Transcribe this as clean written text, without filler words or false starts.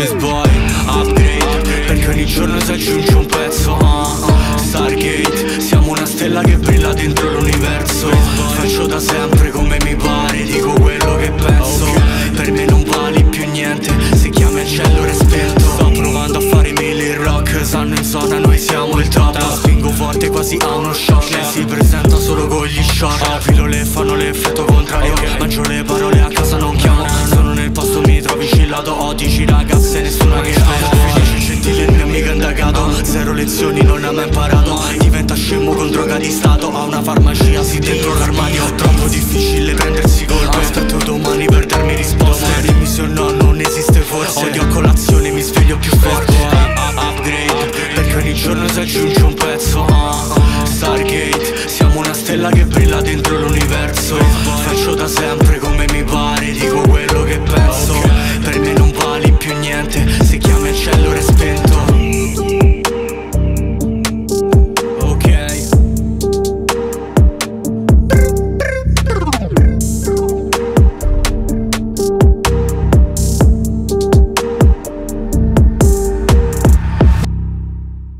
West Boy, upgrade, perché ogni giorno si aggiunge un pezzo. Stargate, siamo una stella che brilla dentro l'universo. Faccio da sempre come mi pare, dico quello che penso. Per me non vali più niente, se chiami al cielo è spento. Sto provando a fare mille in rock, sanno in zona noi siamo il top. Spingo forte quasi a uno shock, lei si presenta solo con gli short. Pillole fanno l'effetto contrario, mangio le parole a casa non chiamo. Sono nel posto mi trovi cillato, ho 10 ragazze nessuna che amo. Felice gentile il mio amico indagato, zero lezioni non ha mai imparato. Diventa scemo con droga di stato, ha una farmacia sì dentro l'armadio. Troppo difficile prendersi colpe, aspetto domani per darmi risposte. Dimmi se no non esiste forse, odio a colazione mi sveglio più forte. Upgrade, perché ogni giorno si aggiunge un pezzo. Stargate, siamo una stella che brilla dentro l'universo. Faccio da sempre come mi pare.